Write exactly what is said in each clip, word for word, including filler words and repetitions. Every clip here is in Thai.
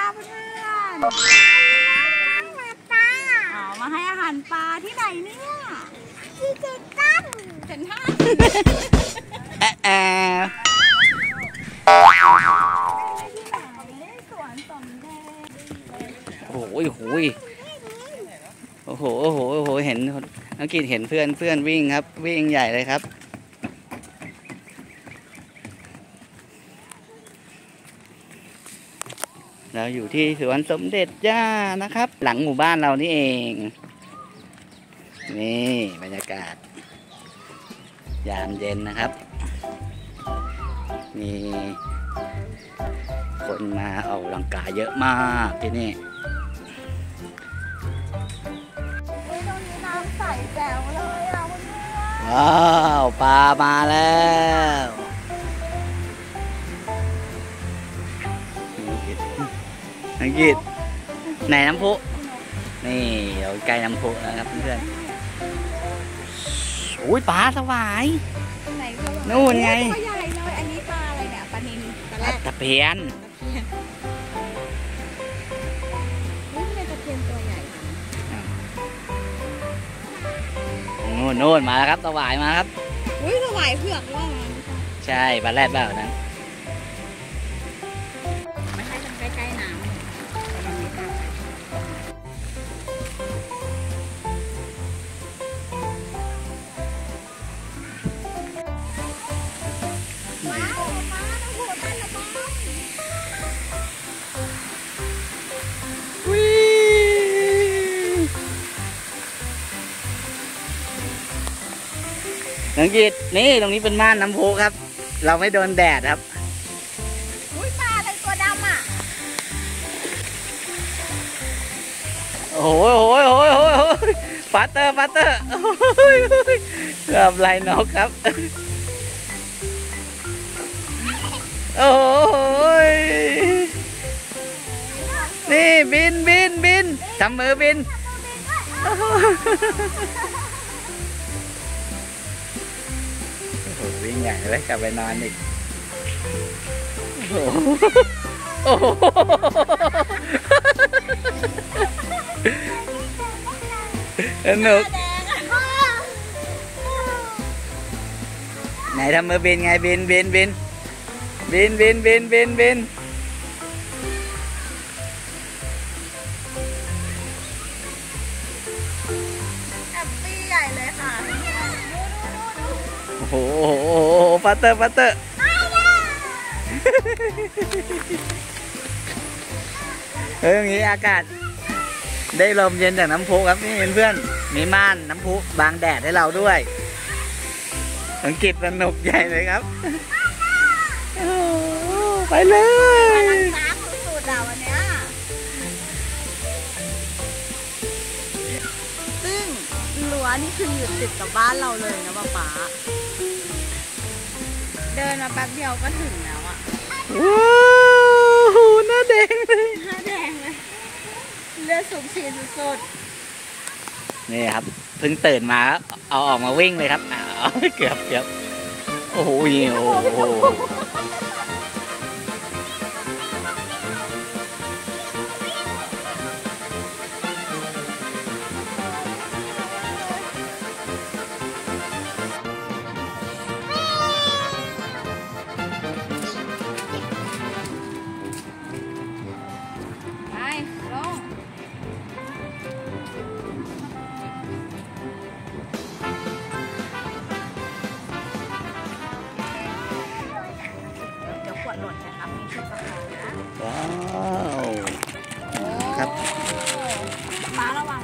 เพื่อนอ๋อมาให้อาหารปลาที่ไหนเนี่ยที่เซนทันเซนทันแอะแอะสวนสมเด็จโอ้โหโอ้โหโอ้โหโอ้โหโอ้โหเห็นน้องกิตเห็นเพื่อนเพื่อนวิ่งครับวิ่งใหญ่เลยครับเราอยู่ที่สวนสมเด็จย่านะครับหลังหมู่บ้านเรานี่เองนี่บรรยากาศยามเย็นนะครับมีคนมาออกกำลังกายเยอะมากที่นี่ตรงนี้น้ำใสแจ๋วเลยอ่ะเพื่อนว้าวปลามาแล้วอังกฤษไหนน้ำพุนี่เราใกล้น้ำพุนะครับเพื่อนโอ้ยปลาสวายนู่นไงตัวใหญ่เลยอันนี้ปลาอะไรเนี่ยปลานิลปลาตะเพียนนี่เป็นตะเพียนตัวใหญ่นู่นนู่นมาแล้วครับสวายมาครับอุ้ยสวายเผือกว่ามันใช่ปลาแรดเปล่านั้นไม่ให้ทำใกล้ๆน้ำน้องกิตนี่ตรงนี้เป็นม่านน้ำพุครับเราไม่โดนแดดครับอุ้ยปลาอะไรตัวดำอ่ะโอ้โหโอ้ยโอ้ยโอ้ยโอ้ยปาเตอร์ปาเตอร์โอ้ยเกือบไหลนกครับโอ้ยนี่บินบินบินทำมือบินวิ่งใหญ่เลยกลับไปนอนอีกโอ้โหสนุกไหนทำมือบินไงบินบินบินบินบินบินบินบินแอบปี้ใหญ่เลยค่ะโอ้โหปัตเตอร์ปัตเตอร์เฮ้ยอย่างนี้อากาศได้ลมเย็นจากน้ำพุครับนี่เพื่อนมีม่านน้ำพุบางแดดให้เราด้วยสังเกตสนุกใหญ่เลยครับไปเลยน้ำสุดๆเราวันนี้ซึ่งรั้วนี่คืออยู่ติดกับบ้านเราเลยนะป๊าป๊าเดินมาแป๊บเดียวก็ถึงแล้วอ่ะว้าวหน้าแดงเลยหน้าแดงเลยเลือดสูบฉีดสุดๆนี่ครับเพิ่งตื่นมาเอาออกมาวิ่งเลยครับอ้าวเกือบเกือบโอ้โหโอ้โหหล่นนะครับมีชุดประคองนะว้าวครับม้าระวัง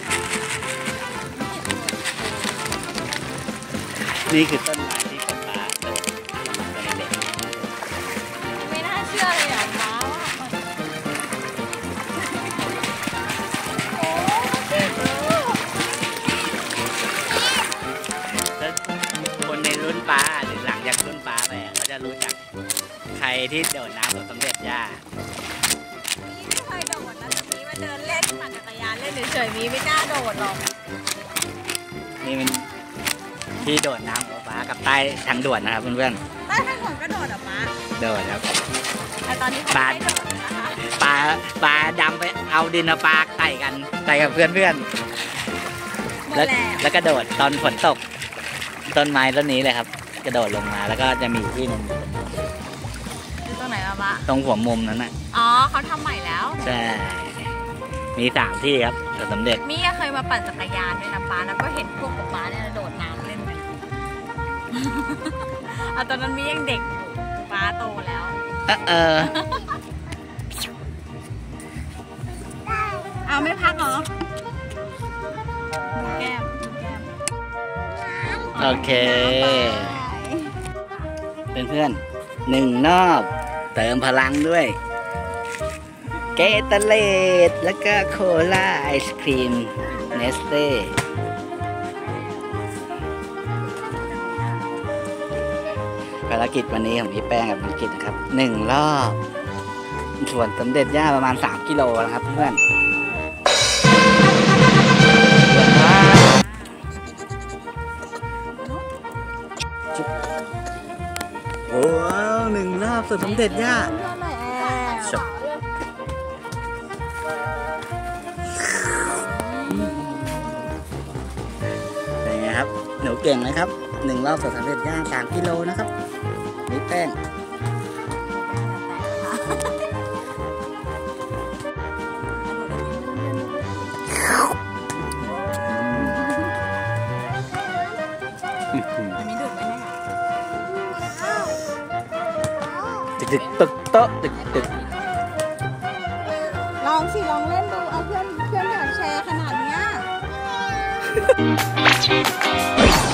นี่คือต้นไม้ที่ป๊าป๊าปลูกตอนเด็กไม่น่าเชื่อเลยอ่ะม้าคนในรุ่นป๊าหรือหลังจากรุ่นป๊าไปเขาจะรู้จักใครที่โดดน้ำกับสมเด็จย่ามีไม่เคยโดดนะแต่มีมาเดินเล่นปั่นจักรยานเล่นเฉยๆมีไม่กล้าโดดหรอกนี่เป็นที่โดดน้ำของป๊ากับใต้ทางด่วนนะครับเพื่อนๆใต้ทางด่วนก็โดดอ่ะป๊าโดดครับแต่ตอนนี้ป๊าป๊าปลาดำไปเอาดินปลาใส่กันใส่กับเพื่อนๆแล้วแล้วกระโดดตอนฝนตกต้นไม้ต้นนี้เลยครับกระโดดลงมาแล้วก็จะมีที่นึงตรงไหนอะปะตรงหัวมุมนั้นน่ะอ๋อเขาทำใหม่แล้วใช่มีสามที่ครับสวนสมเด็จมี่เคยมาปั่นจักรยานด้วยนะป้าแล้วก็เห็นพวกกับป้าเนี่ยโดดน้ำเล่นกันอ่ะตอนนั้นมี่ยังเด็กป้าโตแล้วเออเออเอาไม่พักเหรอแก้มแก้มโอเคเพื่อนๆหนึ่งรอบเติมพลังด้วยเกตาเลตแล้วก็โคลาไอศครีมเนสเต้ภารกิจวันนี้ของพี่แป้งกับพี่กิจนะครับหนึ่งรอบส่วนสมเด็จย่าประมาณสามกิโลนะครับเพื่อนโอ้หนึ่งรอบส่วนสมเด็จย่าเป็นไงครับหนูเก่งนะครับหนึ่งรอบส่วนสมเด็จย่าสามกิโลนะครับนี่แป้งตึกตึกโต๊ะตึกตึกลองสิลองเล่นดูเอาเพื่อนเพื่อนอยากแชร์ขนาดเนี้ย